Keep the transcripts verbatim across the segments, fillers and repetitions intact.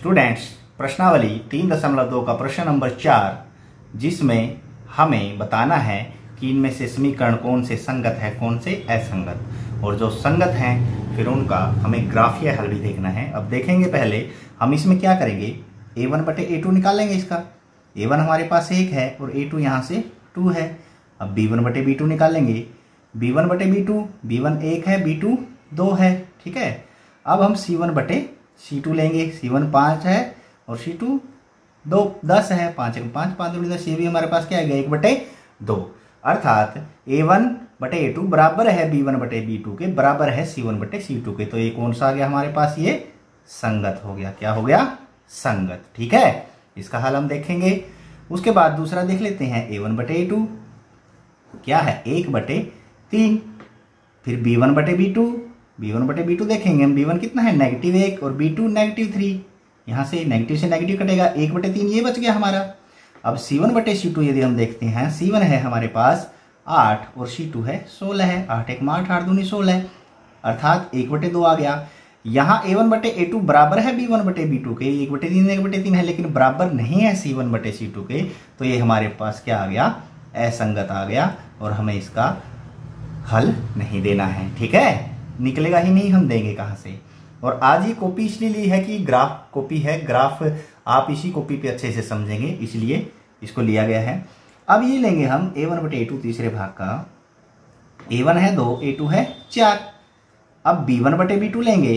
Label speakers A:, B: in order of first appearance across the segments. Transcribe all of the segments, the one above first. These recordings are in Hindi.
A: स्टूडेंट्स, प्रश्नावली तीन दशमलव दो का प्रश्न नंबर चार, जिसमें हमें बताना है कि इनमें से समीकरण कौन से संगत है, कौन से असंगत, और जो संगत हैं फिर उनका हमें ग्राफीय हल भी देखना है। अब देखेंगे, पहले हम इसमें क्या करेंगे, ए वन बटे ए टू निकालेंगे। इसका ए वन हमारे पास एक है और ए टू यहाँ से टू है। अब बी वन बटे बी टू निकालेंगे, बी वन बटे बी टू, बी वन एक है, बी टू दो है, ठीक है। अब हम सी वन बटे सी टू लेंगे, सी वन पाँच है और सी टू दो दस है, पाँच एक पाँच, पाँच दूनी दस, ये भी हमारे पास क्या आएगा, एक बटे दो। अर्थात ए वन बटे ए टू बराबर है बी वन बटे बी टू के, बराबर है सी वन बटे सी टू के। तो ये कौन सा आ गया हमारे पास, ये संगत हो गया। क्या हो गया, संगत, ठीक है। इसका हल हम देखेंगे। उसके बाद दूसरा देख लेते हैं, ए वन बटे ए टू क्या है, एक बटे तीन। फिर बी वन बटे बी टू, बी वन बटे बी टू देखेंगे हम, बी वन कितना है, नेगेटिव एक, और बी टू नेगेटिव थ्री। यहाँ से नेगेटिव से नेगेटिव कटेगा, एक बटे तीन ये बच गया हमारा। अब सी वन बटे सी टू यदि हम देखते हैं, सी वन है हमारे पास आठ और सी टू है सोलह है, आठ एक में आठ, आठ दूनी सोलह, अर्थात एक बटे दो आ गया। यहाँ ए वन बटे ए टू बराबर है बी वन बटे बी टू के, एक बटे तीन एक बटे तीन है, लेकिन बराबर नहीं है सी वन बटे सी टू के। तो ये हमारे पास क्या आ गया, असंगत आ गया, और हमें इसका हल नहीं देना है, ठीक है। निकलेगा ही नहीं, हम देंगे कहाँ से। और आज ये कॉपी इसलिए ली है कि ग्राफ कॉपी है, ग्राफ आप इसी कॉपी पे अच्छे से समझेंगे, इसलिए इसको लिया गया है। अब ये लेंगे हम ए वन बटे ए टू तीसरे भाग का, ए वन है दो, ए टू है चार। अब बी वन बटे बी टू लेंगे,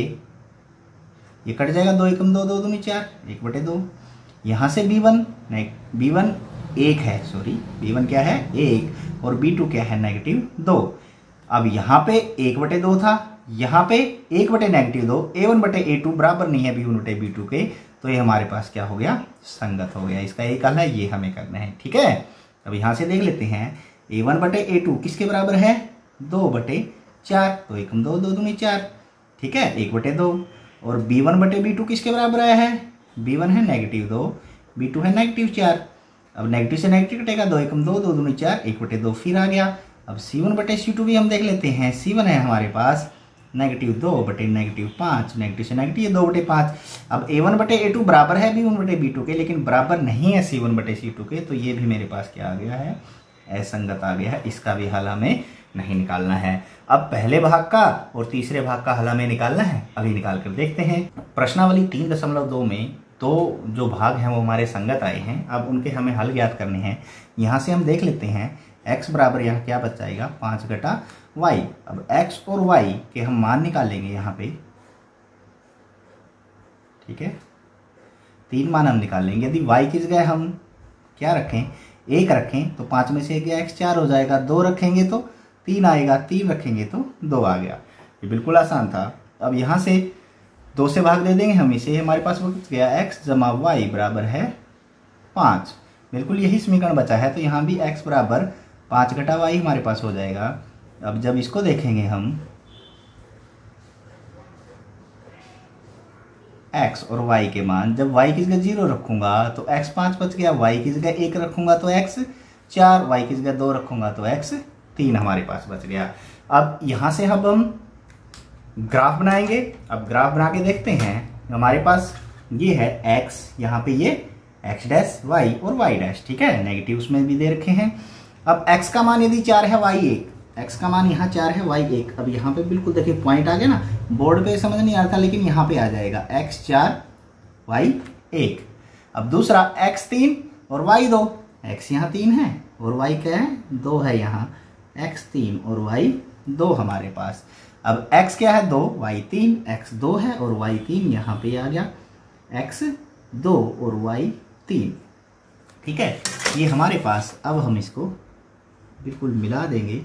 A: ये कट जाएगा, दो एकम दो, दो दूनी चार, एक बटे दो। यहाँ से बी वन, बी वन एक है, सॉरी बी वन क्या है, एक, और बी टू क्या है, नेगेटिव दो। अब यहाँ पे एक बटे दो था, यहाँ पे एक बटे नेगेटिव दो, ए वन बटे ए टू बराबर नहीं है बी वन बटे बी टू के। तो ये हमारे पास क्या हो गया, संगत हो गया। इसका एक हल है, ये हमें करना है, ठीक है। अब यहाँ से देख लेते हैं, ए वन बटे ए टू किसके बराबर है, दो बटे चार, तो एकम दो, दो दूनी चार, ठीक है, एक बटे दो। और बी वन बटे बी टू किसके बराबर आया है, बी वन है नेगेटिव दो, बी टू है नेगेटिव चार। अब नेगेटिव से नेगेटिव कटेगा, दो एकम दो, दो दूनी चार, एक बटे दो फिर आ गया। अब सी वन बटे सी टू भी हम देख लेते हैं, सी वन है हमारे पास नेगेटिव दो बटे नेगेटिव पाँच, नेगेटिव से नेगेटिव ये दो बटे पाँच। अब ए वन बटे ए टू बराबर है बी वन बटे बी टू के, लेकिन बराबर नहीं है सी वन बटे सी टू के। तो ये भी मेरे पास क्या आ गया है, असंगत आ गया है। इसका भी हल हमें नहीं निकालना है। अब पहले भाग का और तीसरे भाग का हल हमें निकालना है, अभी निकाल कर देखते हैं। प्रश्नावली तीन दशमलव दो में तो जो भाग हैं वो हमारे संगत आए हैं, अब उनके हमें हल ज्ञात करने हैं। यहाँ से हम देख लेते हैं, x बराबर यहाँ क्या बच जाएगा, पाँच घटा y। अब x और y के हम मान निकालेंगे यहाँ पे, ठीक है। तीन मान हम निकाल लेंगे। यदि y की जगह हम क्या रखें, एक रखें, तो पाँच में से एक गया, x चार हो जाएगा। दो रखेंगे तो तीन आएगा, तीन रखेंगे तो दो आ गया। ये बिल्कुल आसान था। अब यहाँ से दो से भाग दे देंगे हम इसे, हमारे पास बच गया x जमा वाई बराबर है पाँच। बिल्कुल यही समीकरण बचा है, तो यहाँ भी x बराबर पाँच घटा वाई हमारे पास हो जाएगा। अब जब इसको देखेंगे हम, x और y के मान, जब y की जगह जीरो रखूंगा तो x पाँच बच गया, y की जगह एक रखूंगा तो x चार, y की जगह दो रखूंगा तो x तीन हमारे पास बच गया। अब यहाँ से अब हम ग्राफ बनाएंगे। अब ग्राफ बना के देखते हैं, हमारे पास ये है x, यहाँ पे ये x डैश y और y डैश, ठीक है, नेगेटिव उसमें भी दे रखे हैं। अब x का मान यदि चार है, y एक, x का मान यहाँ चार है, y एक। अब यहाँ पे बिल्कुल देखिए पॉइंट आ गया ना, बोर्ड पे समझ नहीं आता, लेकिन यहाँ पे आ जाएगा x चार y एक। अब दूसरा x तीन और y दो, x यहाँ तीन है और y क्या है, दो है, यहाँ x तीन और y दो हमारे पास। अब x क्या है, दो, y तीन, x दो है और y तीन, यहाँ पे आ गया x दो और y तीन, ठीक है। ये हमारे पास, अब हम इसको बिल्कुल मिला देंगे,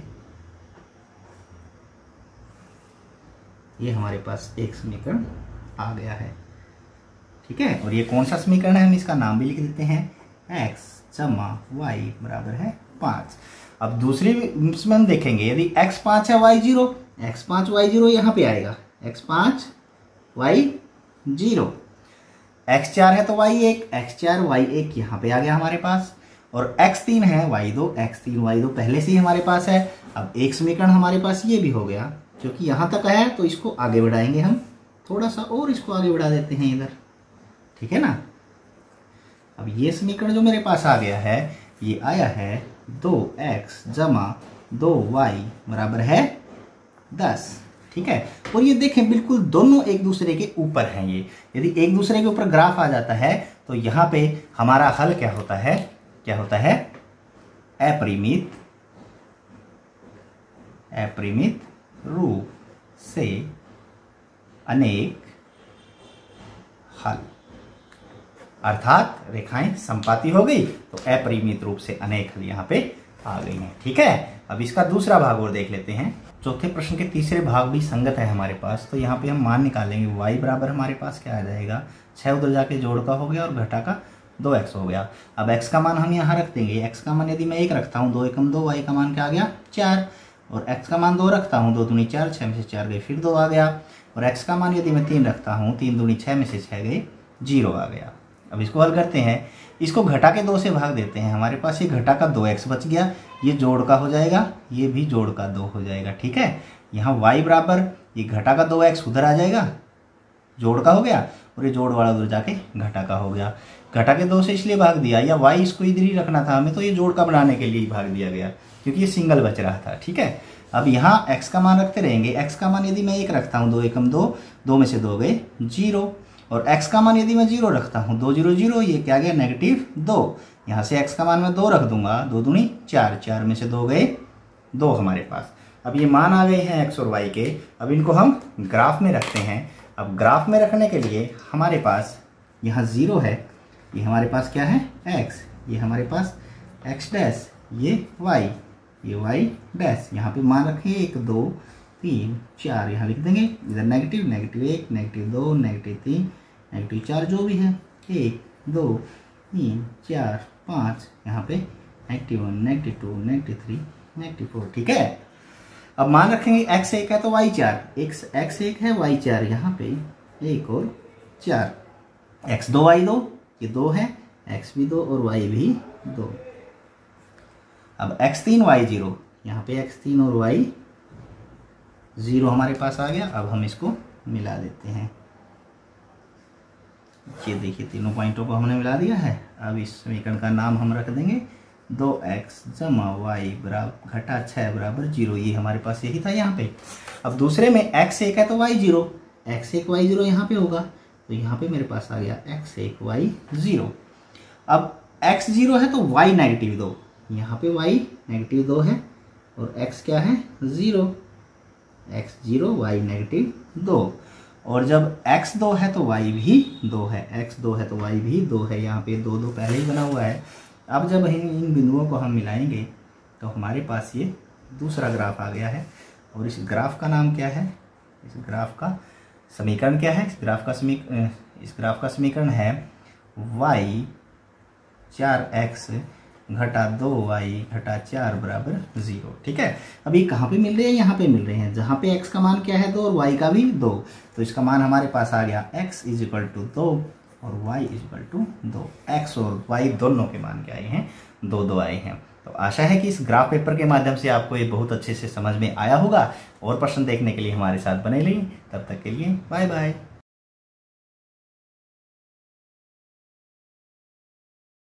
A: ये हमारे पास एक समीकरण आ गया है, ठीक है। और ये कौन सा समीकरण है, हम इसका नाम भी लिख देते हैं, x जमा y बराबर है पाँच। अब दूसरी इसमें हम देखेंगे, यदि x पाँच है, y जीरो, x पाँच y जीरो यहाँ पे आएगा, x पाँच y जीरो, x चार है तो y एक, x चार y एक यहाँ पे आ गया हमारे पास। और x तीन है, y दो, x तीन y दो पहले से ही हमारे पास है। अब एक समीकरण हमारे पास ये भी हो गया, क्योंकि यहाँ तक है तो इसको आगे बढ़ाएंगे हम, थोड़ा सा और इसको आगे बढ़ा देते हैं इधर, ठीक है ना। अब ये समीकरण जो मेरे पास आ गया है ये आया है दो एक्स जमा दो वाई बराबर है दस। ठीक है, और ये देखें बिल्कुल दोनों एक दूसरे के ऊपर हैं। ये यदि एक दूसरे के ऊपर ग्राफ आ जाता है तो यहाँ पे हमारा हल क्या होता है, क्या होता है, अपरिमित अपरिमित रूप से अनेक हल, अर्थात रेखाएं समपाती हो गई तो अपरिमित रूप से अनेक हल यहाँ पे आ गई हैं। ठीक है, अब इसका दूसरा भाग और देख लेते हैं। चौथे प्रश्न के तीसरे भाग भी संगत है हमारे पास, तो यहाँ पे हम मान निकालेंगे। y बराबर हमारे पास क्या आ जाएगा, छः उधर जाके जोड़ का हो गया और घटा का दो एक्स हो गया। अब x का मान हम यहाँ रख देंगे। x का मान यदि मैं एक रखता हूँ, दो एकम दो, y का मान क्या आ गया चार, और x का मान दो रखता हूँ, दो दूनी चार, छः में से चार गए फिर दो आ गया, और x का मान यदि मैं तीन रखता हूँ, तीन दूनी छः में से छः गए जीरो आ गया। अब इसको हल करते हैं, इसको घटा के दो से भाग देते हैं। हमारे पास ये घटा का दो एक्स बच गया, ये जोड़ का हो जाएगा, ये भी जोड़ का दो हो जाएगा। ठीक है, यहाँ y बराबर ये घटा का दो एक्स उधर आ जाएगा, जोड़ का हो गया, और ये जोड़ वाला उधर जाके घटा का हो गया। घटा के दो से इसलिए भाग दिया, या y इसको इधर ही रखना था हमें, तो ये जोड़ का बनाने के लिए ही भाग दिया गया क्योंकि ये सिंगल बच रहा था। ठीक है, अब यहाँ x का मान रखते रहेंगे। x का मान यदि मैं एक रखता हूँ, दो एकम दो, दो में से दो गए जीरो, और x का मान यदि मैं जीरो रखता हूँ, दो जीरो जीरो, ये क्या गया नेगेटिव दो। यहाँ से x का मान मैं दो रख दूंगा, दो दूनी चार, चार में से दो गए दो हमारे पास। अब ये मान आ गए हैं x और y के। अब इनको हम ग्राफ में रखते हैं। अब ग्राफ में रखने के लिए हमारे पास यहाँ ज़ीरो है, ये हमारे पास क्या है x, ये हमारे पास x डैश, ये y, ये y डैश। यहाँ पे मान रखें एक दो तीन चार, यहाँ लिख देंगे। इधर नेगेटिव नेगेटिव एक, नेगेटिव दो, नेगेटिव तीन, नेगेटिव चार, जो भी है, एक दो तीन चार पाँच, यहाँ पे negative one, negative two, negative three, negative four. ठीक है, अब मान रखेंगे x एक है तो y चार, x x एक है y चार, यहाँ पे एक और चार, x दो y दो, ये दो है, x भी दो और y भी दो। अब x तीन y जीरो, यहाँ पे x तीन और y जीरो हमारे पास आ गया। अब हम इसको मिला देते हैं। ये देखिए तीनों पॉइंटों को हमने मिला दिया है। अब इस समीकरण का नाम हम रख देंगे दो एक्स जमा वाई बराबर घटा छः बराबर जीरो। ये हमारे पास यही था यहाँ पे। अब दूसरे में x एक है तो y जीरो, x एक y जीरो यहाँ पे होगा, तो यहाँ पे मेरे पास आ गया x एक y जीरो। अब x जीरो है तो y नेगेटिव दो, यहाँ पे y नेगेटिव दो है और x क्या है zero, x zero y negative दो। और जब x दो है तो y भी दो है, x दो है तो y भी दो है, यहाँ पे दो दो पहले ही बना हुआ है। अब जब इन इन बिंदुओं को हम मिलाएंगे तो हमारे पास ये दूसरा ग्राफ आ गया है। और इस ग्राफ का नाम क्या है, इस ग्राफ का समीकरण क्या है, इस ग्राफ का समीकरण इस ग्राफ का समीकरण है y चार एक्स घटा दो वाई घटा चार बराबर जीरो। ठीक है, अभी कहाँ पे मिल रहे हैं, यहाँ पे मिल रहे हैं, जहाँ पे x का मान क्या है दो और y का भी दो, तो इसका मान हमारे पास आ गया x इज इक्वल टू दो और y इज इक्वल टू दो। x और y दोनों के मान क्या आए हैं, दो दो आए हैं। तो आशा है कि इस ग्राफ पेपर के माध्यम से आपको ये बहुत अच्छे से समझ में आया होगा। और प्रश्न देखने के लिए हमारे साथ बने रहिए, तब तक के लिए बाय बाय।